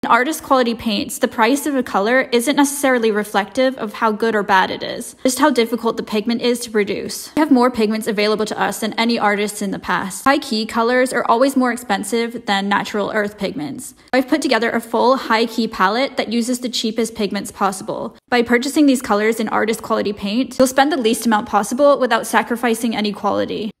artist quality paints, the price of a color isn't necessarily reflective of how good or bad it is, just how difficult the pigment is to produce. We have more pigments available to us than any artists in the past. High-key colors are always more expensive than natural earth pigments. I've put together a full high-key palette that uses the cheapest pigments possible. By purchasing these colors in artist quality paint, you'll spend the least amount possible without sacrificing any quality.